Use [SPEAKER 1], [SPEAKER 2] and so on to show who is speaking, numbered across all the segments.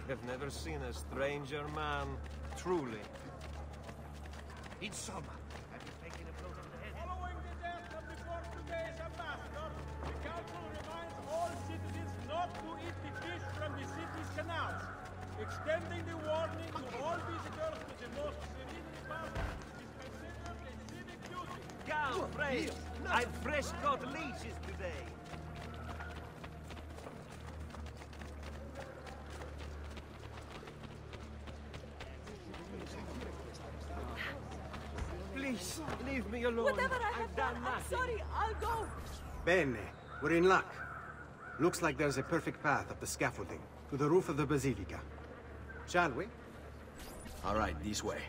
[SPEAKER 1] have never seen a stranger man, truly.
[SPEAKER 2] Insomma, have you taken a blow on the head?
[SPEAKER 3] Following the death of the Portuguese ambassador, the council reminds all citizens not to eat the fish from the city's canals, extending the warning to all visitors to the most serene department is considered a civic duty.
[SPEAKER 1] Gal, Frey, I've fresh caught leeches today. Please, leave me alone.
[SPEAKER 4] Whatever I have
[SPEAKER 1] I've done
[SPEAKER 4] I'm
[SPEAKER 1] nothing.
[SPEAKER 4] sorry, I'll go.
[SPEAKER 5] Bene, we're in luck. Looks like there's a perfect path up the scaffolding to the roof of the Basilica. Shall we?
[SPEAKER 2] All right, this way.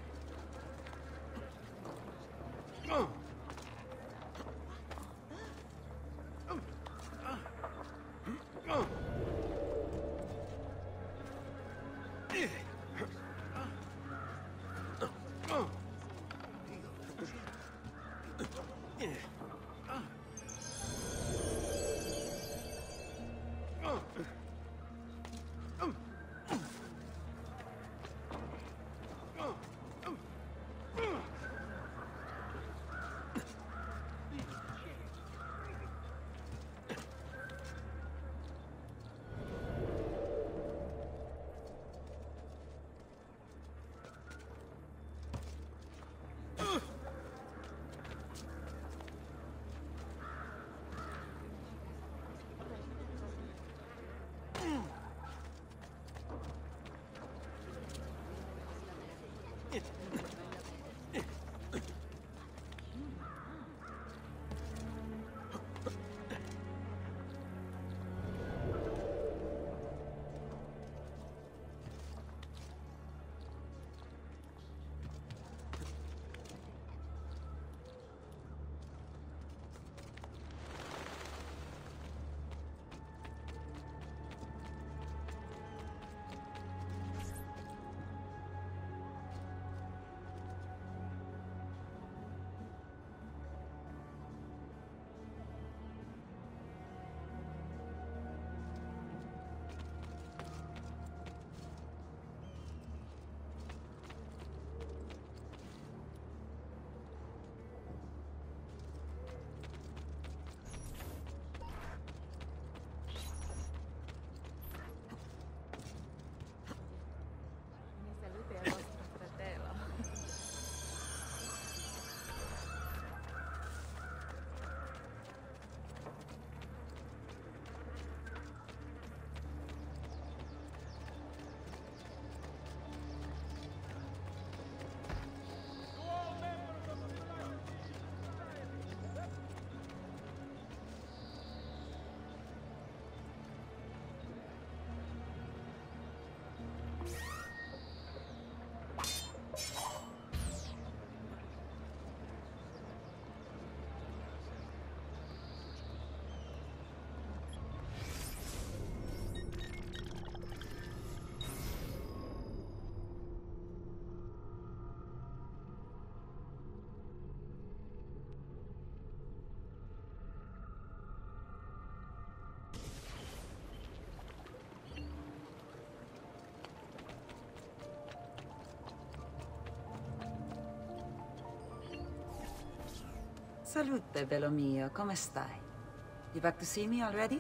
[SPEAKER 4] Salute, bello mio. Come stai? You back to see me already?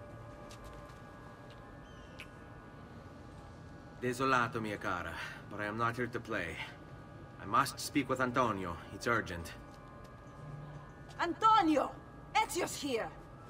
[SPEAKER 2] Desolato, mia cara, but I am not here to play. I must speak with Antonio. It's urgent.
[SPEAKER 4] Antonio! Ezio's here!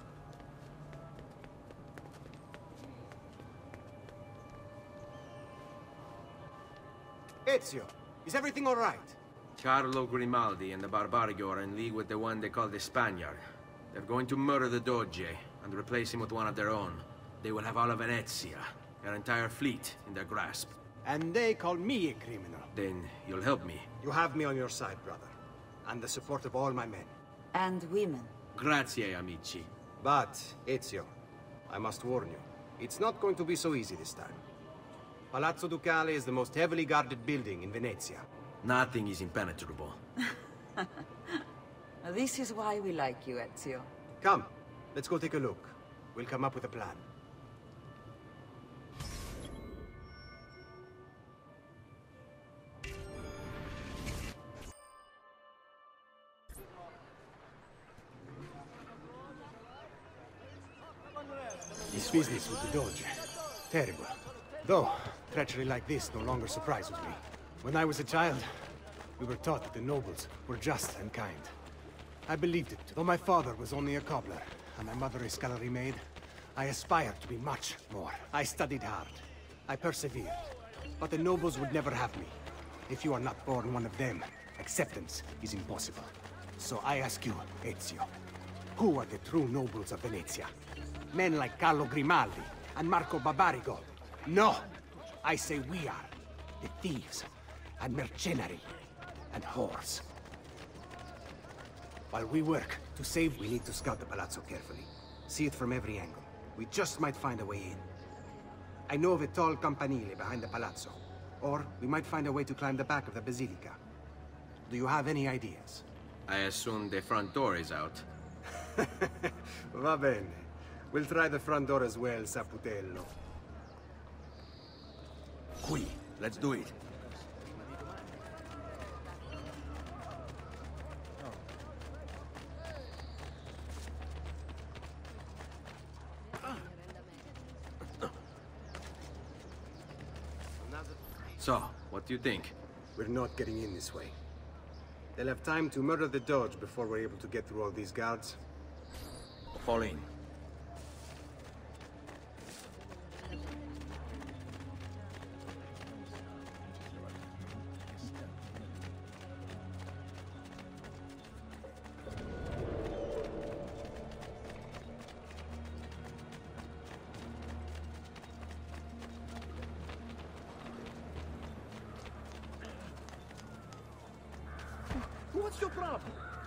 [SPEAKER 5] Ezio, is everything all right?
[SPEAKER 2] Carlo Grimaldi and the Barbarigo are in league with the one they call the Spaniard. They're going to murder the Doge and replace him with one of their own. They will have all of Venezia, their entire fleet, in their grasp.
[SPEAKER 5] And they call me a criminal.
[SPEAKER 2] Then you'll help me.
[SPEAKER 5] You have me on your side, brother. And the support of all my men.
[SPEAKER 4] And women.
[SPEAKER 2] Grazie, amici.
[SPEAKER 5] But, Ezio, I must warn you. It's not going to be so easy this time. Palazzo Ducale is the most heavily guarded building in Venezia.
[SPEAKER 2] Nothing is impenetrable.
[SPEAKER 4] This is why we like you, Ezio.
[SPEAKER 5] Come, let's go take a look. We'll come up with a plan. business with the Doge. Terrible. Though, treachery like this no longer surprises me. When I was a child, we were taught that the nobles were just and kind. I believed it, though my father was only a cobbler, and my mother a scullery maid. I aspired to be much more. I studied hard. I persevered. But the nobles would never have me. If you are not born one of them, acceptance is impossible. So I ask you, Ezio, who are the true nobles of Venezia? Men like Carlo Grimaldi and Marco Barbarigo? No! I say we are. The thieves, and mercenary, and whores. While we work to save, we need to scout the palazzo carefully. See it from every angle. We just might find a way in. I know of a tall campanile behind the palazzo. Or we might find a way to climb the back of the basilica. Do you have any ideas?
[SPEAKER 2] I assume the front door is out.
[SPEAKER 5] Va bene. We'll try the front door as well, Saputello.
[SPEAKER 1] Qui, let's do it.
[SPEAKER 2] So, what do you think?
[SPEAKER 5] We're not getting in this way. They'll have time to murder the Doge before we're able to get through all these guards.
[SPEAKER 1] Fall in. What's your problem?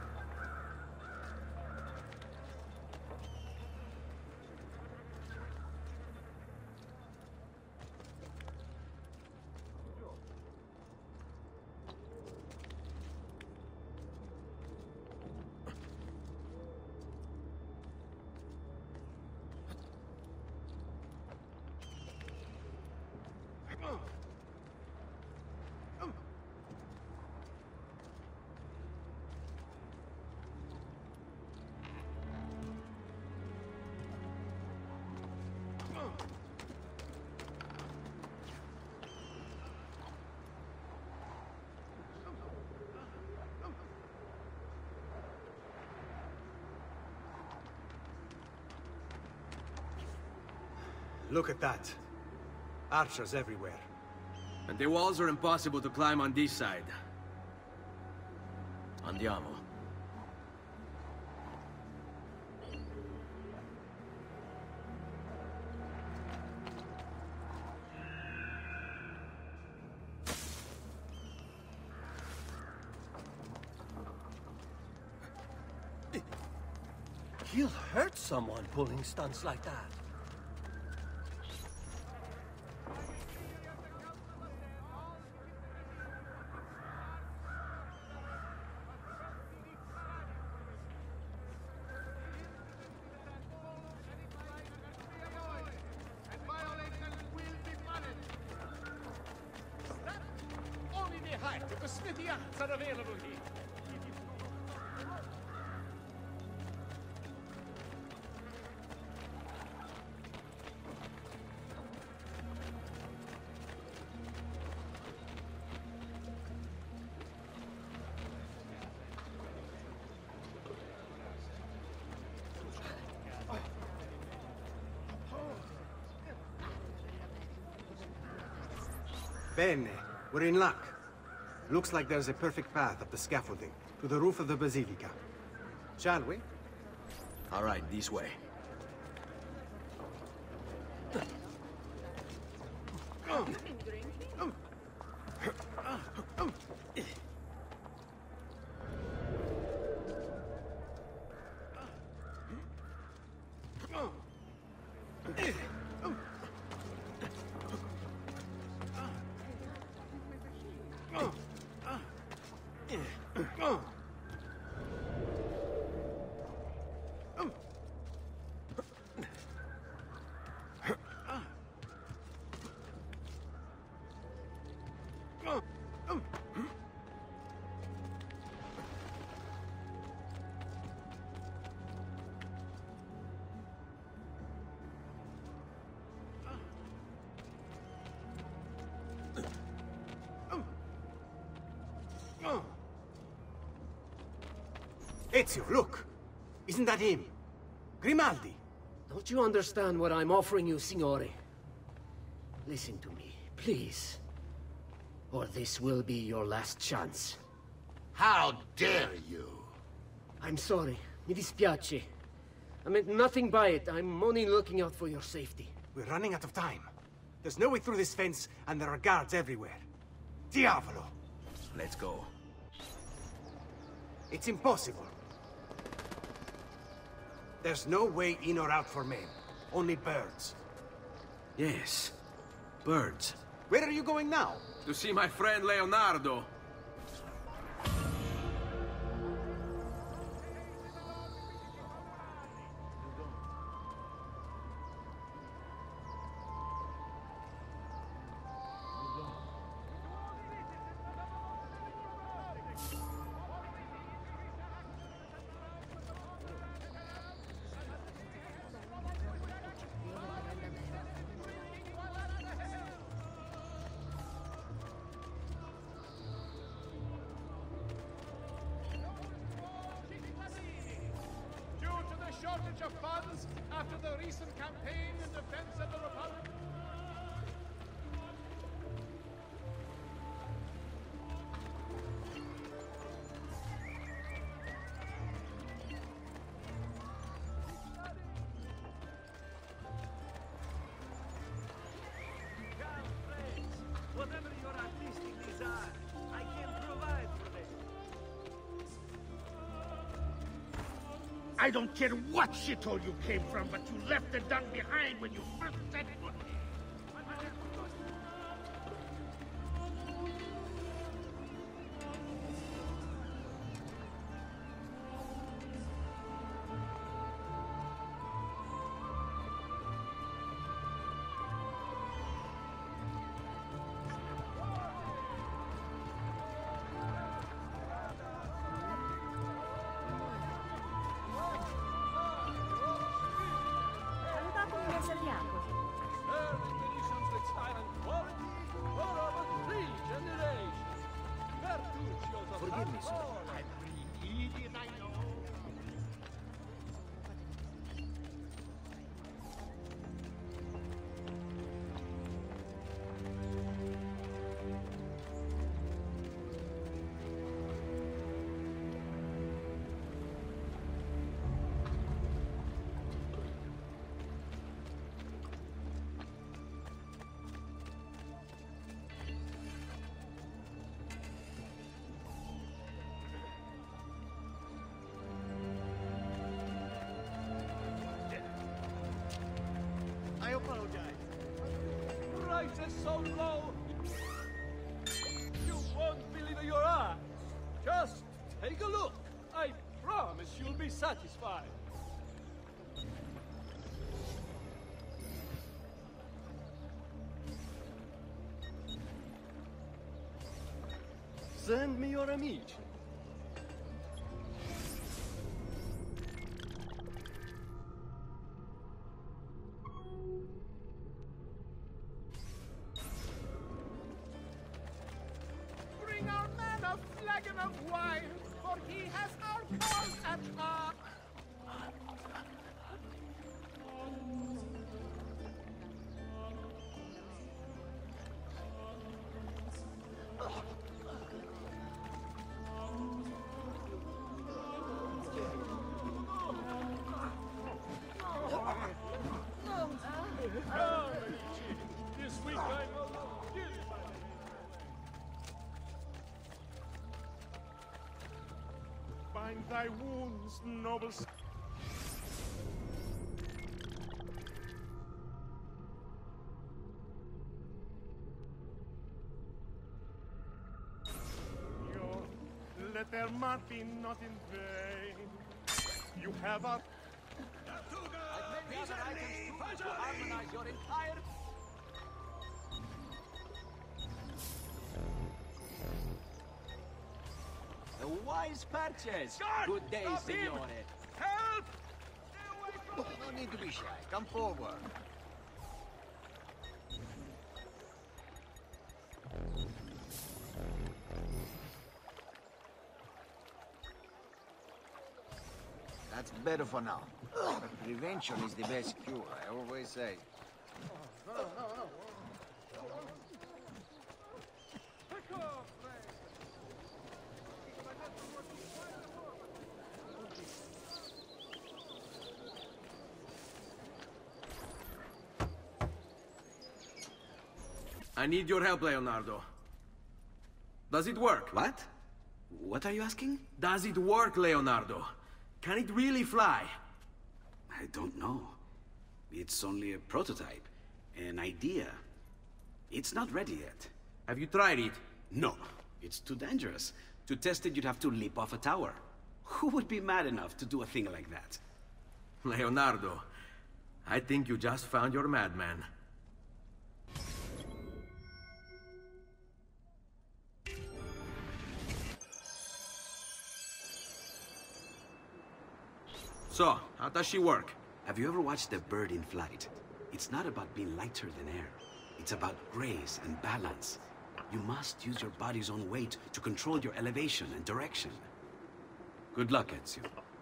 [SPEAKER 5] Look at that. Archers everywhere.
[SPEAKER 2] And the walls are impossible to climb on this side.
[SPEAKER 1] Andiamo. You'll hurt someone pulling stunts like that.
[SPEAKER 3] Only the height of the smithy arts are available here.
[SPEAKER 5] Bene. We're in luck. Looks like there's a perfect path up the scaffolding to the roof of the basilica. Shall we?
[SPEAKER 1] All right, this way.
[SPEAKER 5] Ezio, look! Isn't that him? Grimaldi!
[SPEAKER 6] Don't you understand what I'm offering you, Signore? Listen to me, please. Or this will be your last chance.
[SPEAKER 1] How dare you?
[SPEAKER 6] I'm sorry. Mi dispiace. I meant nothing by it. I'm only looking out for your safety.
[SPEAKER 5] We're running out of time. There's no way through this fence, and there are guards everywhere. Diavolo!
[SPEAKER 2] Let's go.
[SPEAKER 5] It's impossible. There's no way in or out for men. Only birds.
[SPEAKER 2] Yes. Birds.
[SPEAKER 5] Where are you going now?
[SPEAKER 2] To see my friend Leonardo.
[SPEAKER 3] Shortage of funds after the recent campaign in defense of the Republic?
[SPEAKER 1] Whatever your artistic desire, I can provide for them.
[SPEAKER 7] I don't care what shithole you came from, but you left the dung behind when you first set foot here.
[SPEAKER 3] Forgive me, sir.
[SPEAKER 7] I'm idiot, I know.
[SPEAKER 3] I apologize. Prices so low, you won't believe your eyes. Just take a look. I promise you'll be satisfied. Send me your amici.
[SPEAKER 7] Bring our man a flagon of wine, for he has our cause at heart.
[SPEAKER 3] This week I'm
[SPEAKER 7] Bind thy wounds, noble. Let their mark be not in vain. You have a...
[SPEAKER 3] harmonize your entire... A wise purchase. Good day, signore.
[SPEAKER 7] Help!
[SPEAKER 1] No need to be shy. Come forward.
[SPEAKER 8] It's better for now. But prevention is the best cure, I always say.
[SPEAKER 2] I need your help, Leonardo. Does it work?
[SPEAKER 9] What? What are you asking?
[SPEAKER 2] Does it work, Leonardo? Can it really fly?
[SPEAKER 9] I don't know. It's only a prototype, an idea. It's not ready yet.
[SPEAKER 2] Have you tried it?
[SPEAKER 9] No, it's too dangerous. To test it, you'd have to leap off a tower. Who would be mad enough to do a thing like that?
[SPEAKER 2] Leonardo, I think you just found your madman. So, how does she work?
[SPEAKER 9] Have you ever watched a bird in flight? It's not about being lighter than air. It's about grace and balance. You must use your body's own weight to control your elevation and direction. Good luck, Ezio.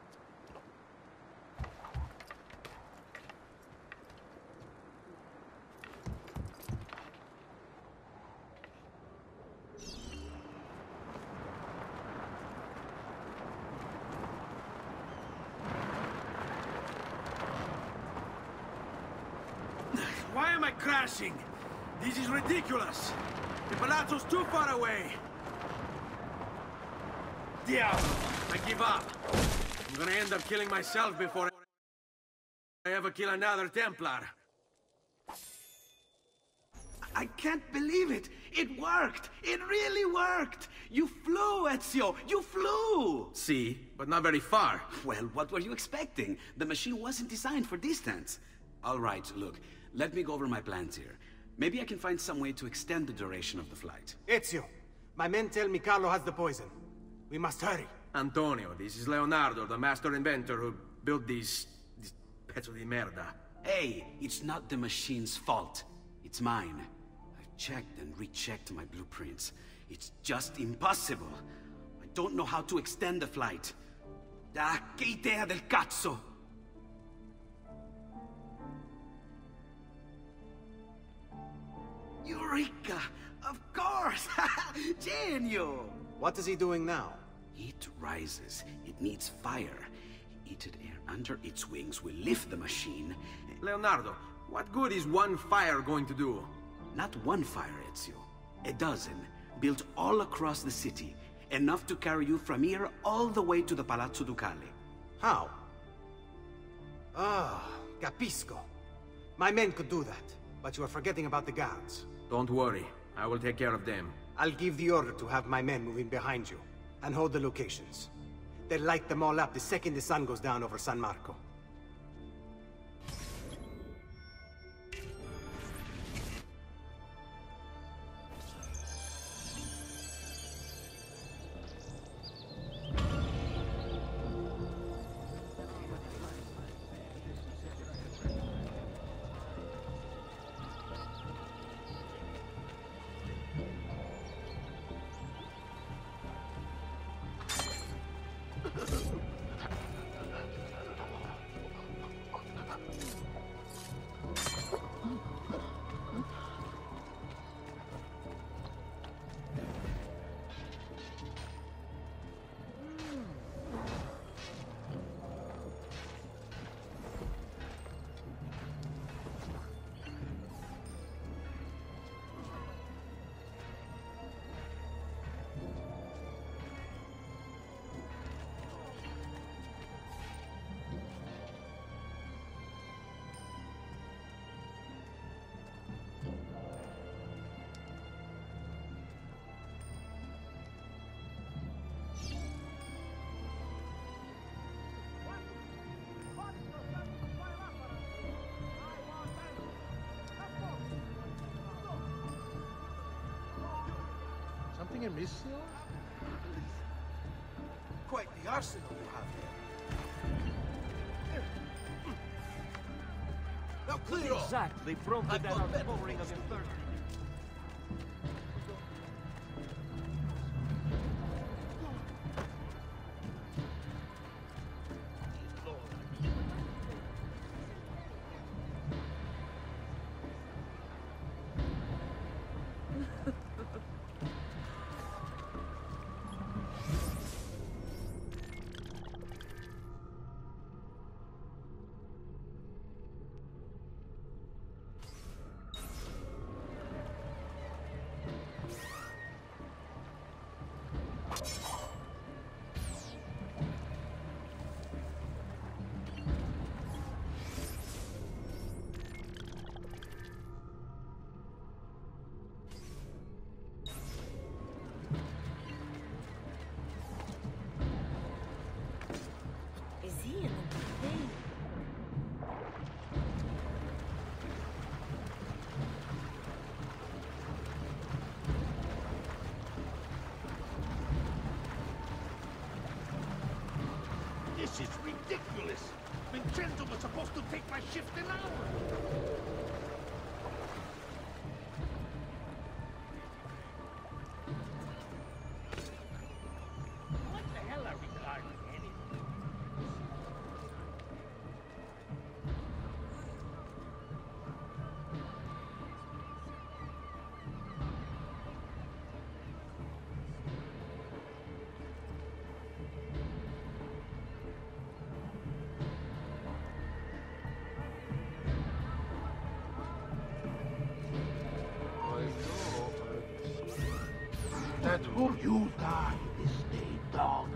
[SPEAKER 2] Why am I crashing? This is ridiculous. The palazzo's too far away. Diablo! I give up. I'm gonna end up killing myself before I ever kill another Templar.
[SPEAKER 9] I can't believe it! It worked! It really worked! You flew, Ezio! You flew!
[SPEAKER 2] See, but not very far.
[SPEAKER 9] Well, what were you expecting? The machine wasn't designed for distance. All right, look. Let me go over my plans here. Maybe I can find some way to extend the duration of the flight.
[SPEAKER 5] Ezio, my men tell me Carlo has the poison. We must hurry.
[SPEAKER 2] Antonio, this is Leonardo, the master inventor who built these pezzo di merda.
[SPEAKER 9] Hey, it's not the machine's fault. It's mine. I've checked and rechecked my blueprints. It's just impossible. I don't know how to extend the flight. Ah, che idea del cazzo! Eureka! Of course! Genio!
[SPEAKER 5] What is he doing now?
[SPEAKER 9] It rises. It needs fire. Heated air under its wings will lift the machine.
[SPEAKER 2] Leonardo, what good is one fire going to do?
[SPEAKER 9] Not one fire, Ezio. A dozen, built all across the city. Enough to carry you from here all the way to the Palazzo Ducale.
[SPEAKER 5] How? Ah, capisco. My men could do that, but you are forgetting about the guards.
[SPEAKER 2] Don't worry, I will take care of them.
[SPEAKER 5] I'll give the order to have my men move in behind you, and hold the locations. They'll light them all up the second the sun goes down over San Marco.
[SPEAKER 3] Something amiss here?
[SPEAKER 8] Quite the arsenal you have here. Now clear off!
[SPEAKER 1] Exactly from the outpouring of your third.
[SPEAKER 7] This is ridiculous! Vincenzo was supposed to take my shift an hour! What the hell are we guarding anyway? That who you die this day, dog.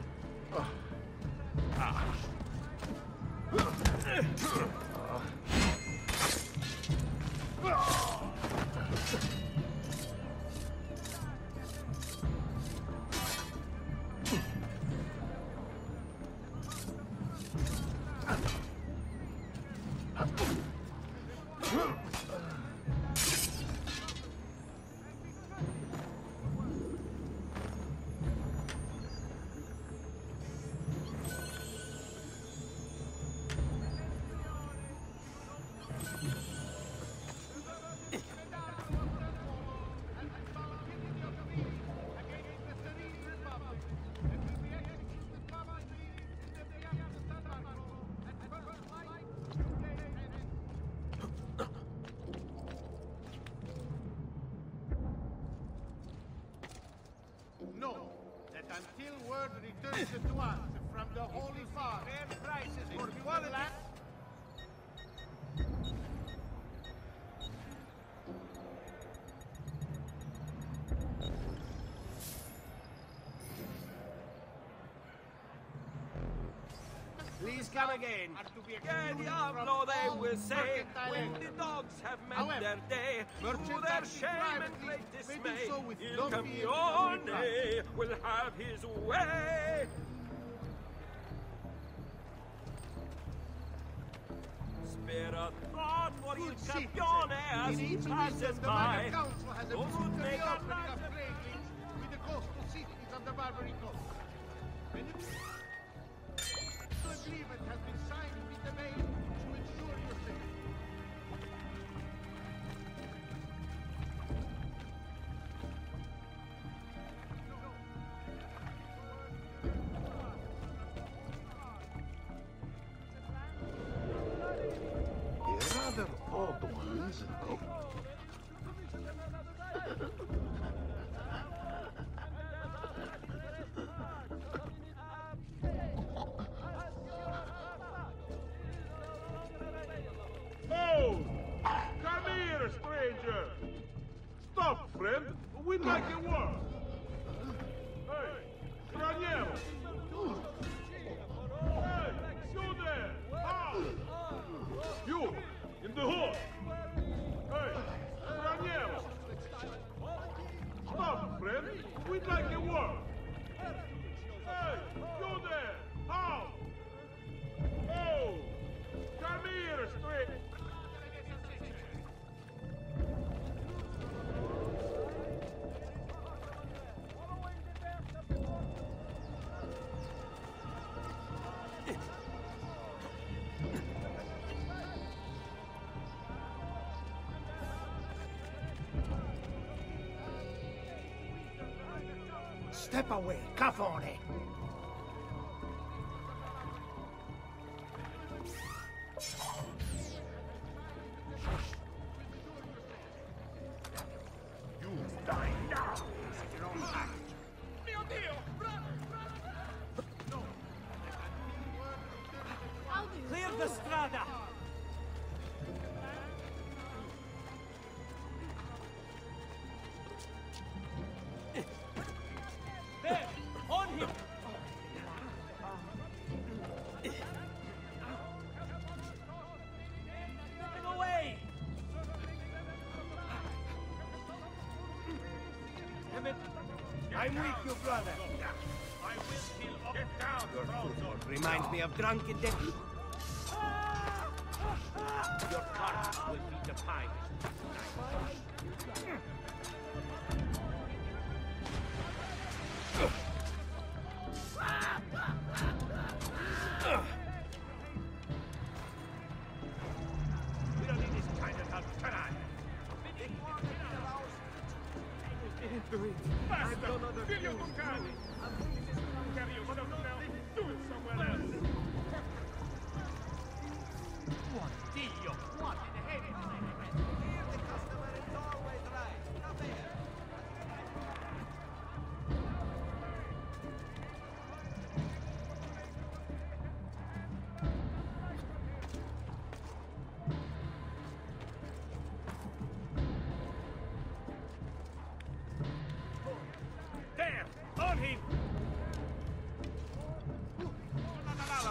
[SPEAKER 3] No, that until word returns to us from the Holy Father, fair prices for quality.
[SPEAKER 1] Please come again. Yeah, Diablo, they will say, when the dogs have met their day, to their shame and great dismay, Il Campione will have his way. Spare a thought for Il Campione as he passes by. Those who make a life
[SPEAKER 3] with the coastal cities of the Barbary Coast. Agreement has been signed with the maid to ensure your safety.
[SPEAKER 7] You're rather odd ones, no?
[SPEAKER 3] Oh! Come here, stranger! Stop, friend! We'd like your work! Hey! Straniero! Hey! You there! How? You! In the hood! Hey! Straniero! Stop, friend! We'd like your work! Hey! You there! How? Oh! Come here, stranger!
[SPEAKER 7] Step away, Cafone!
[SPEAKER 3] You die now! Your own act. Mio Dio! No!
[SPEAKER 1] Clear the strada! There! On him! Get away! Emmett, I'm with you, brother.
[SPEAKER 3] I will kill up. Get down, Bronzo!
[SPEAKER 1] Reminds me of drunken death. Your carcass will be defined. Ugh!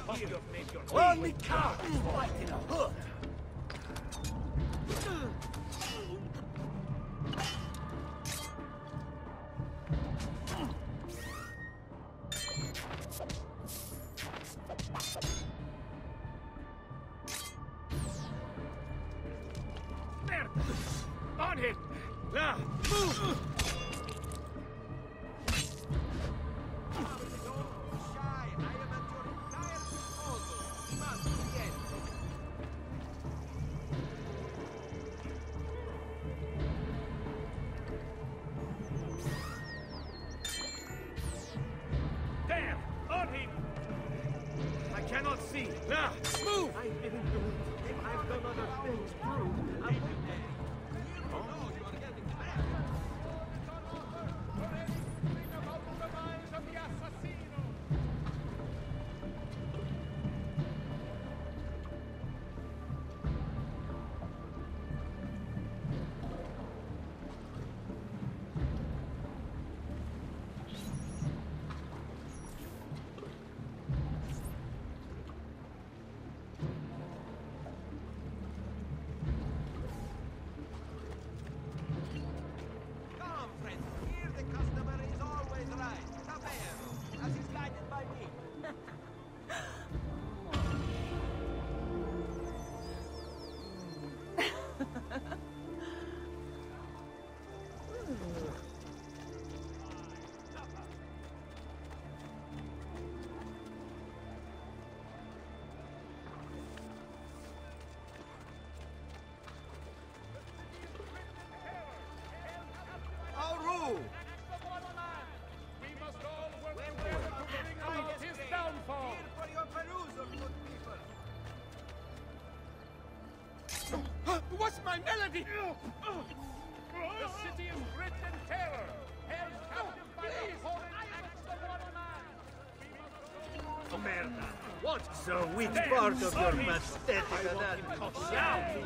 [SPEAKER 3] Only cowards fight in a hood.
[SPEAKER 7] On him! Now, move! There! On him! I cannot see. Now, move! I didn't do it. I've done other things too. What's my melody? The city is grit and terror, held captive by the horrid acts of one man. Merda! What? So which part of your pathetic anatomy?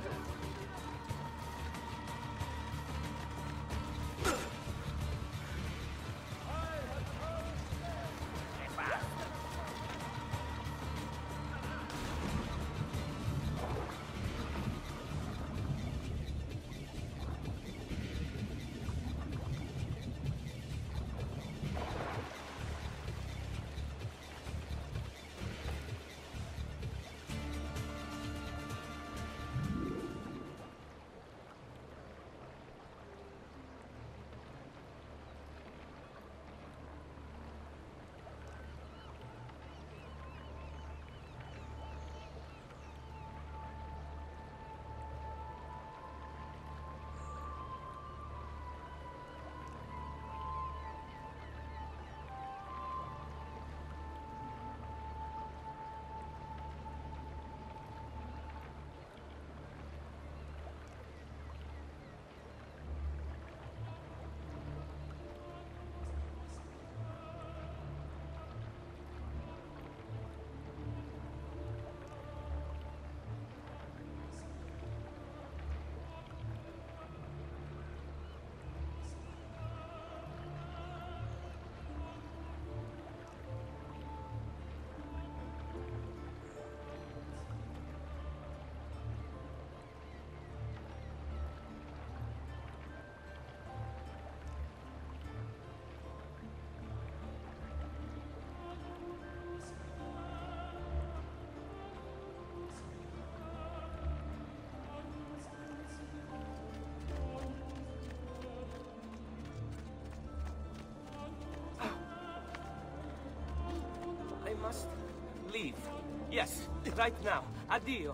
[SPEAKER 1] Must leave. Yes, right now. Addio.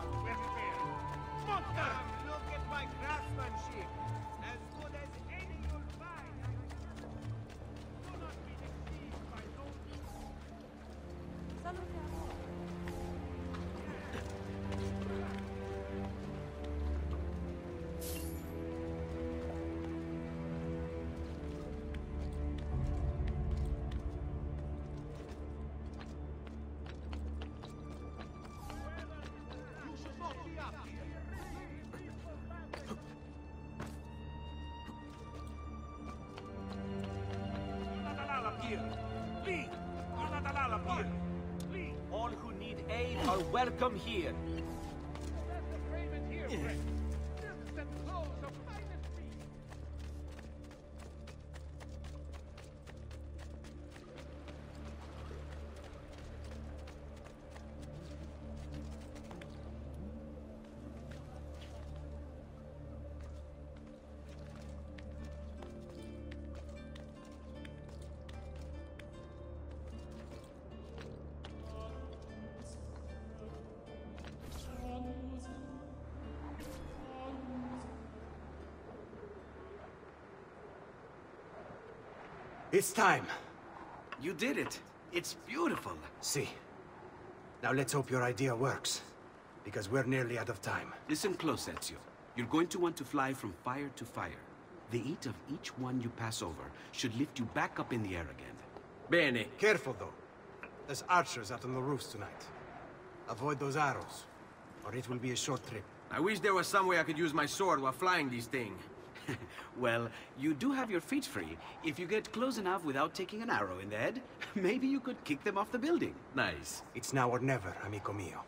[SPEAKER 8] Look at my craftsmanship. As good as any
[SPEAKER 1] aid are welcome here.
[SPEAKER 5] It's time.
[SPEAKER 9] You did it. It's beautiful.
[SPEAKER 5] See. Now let's hope your idea works. Because we're nearly out of time.
[SPEAKER 9] Listen close, Ezio. You're going to want to fly from fire to fire. The heat of each one you pass over should lift you back up in the air again.
[SPEAKER 2] Bene.
[SPEAKER 5] Careful, though. There's archers out on the roofs tonight. Avoid those arrows, or it will be a short trip.
[SPEAKER 2] I wish there was some way I could use my sword while flying these things.
[SPEAKER 9] Well, you do have your feet free. If you get close enough without taking an arrow in the head, maybe you could kick them off the building.
[SPEAKER 2] Nice.
[SPEAKER 5] It's now or never, amico mio.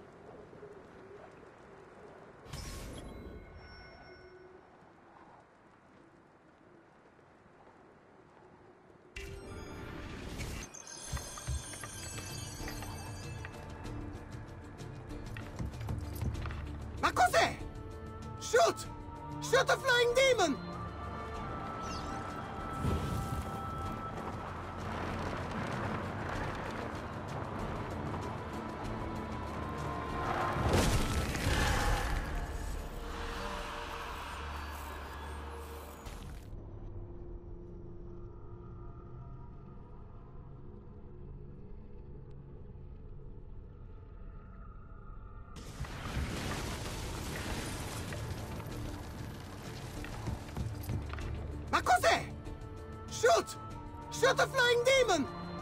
[SPEAKER 5] Ma cos'è? Shoot! Shoot a flying demon! Ma cos'è? Shoot! Shoot a flying demon!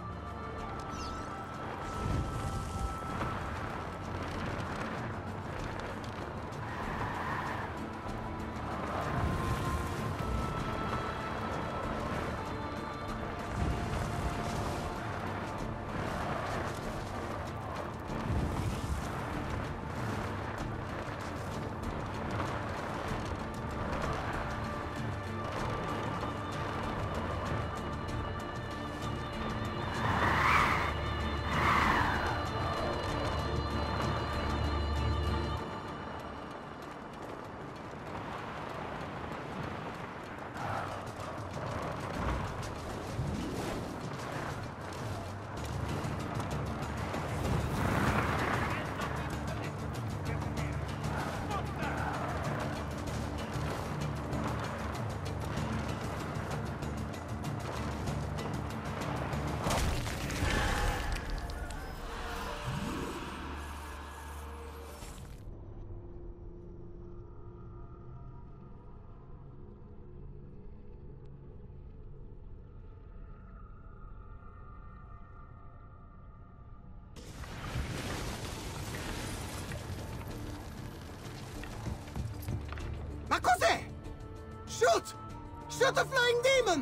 [SPEAKER 5] Ma cos'è? Shoot! Shoot a flying demon!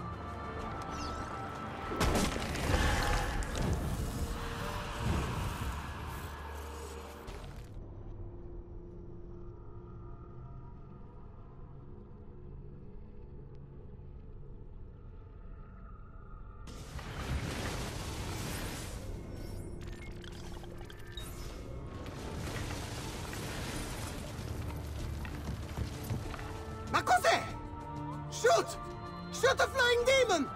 [SPEAKER 5] Ma cos'è? Shoot! Shoot a flying demon!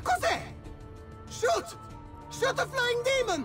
[SPEAKER 10] cos'è? Shoot! Shoot a flying demon!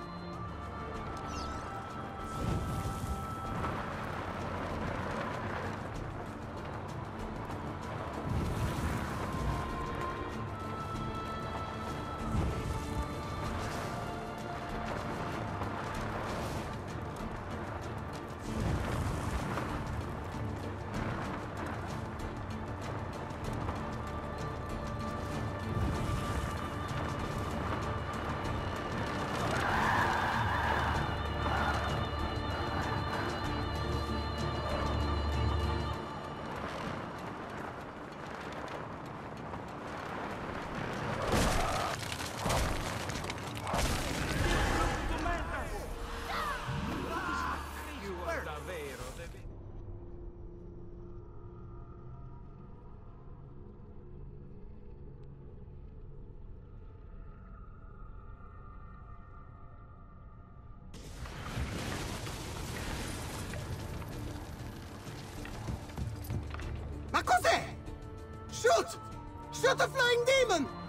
[SPEAKER 10] Ma cos'è? Shoot! Shoot a flying demon!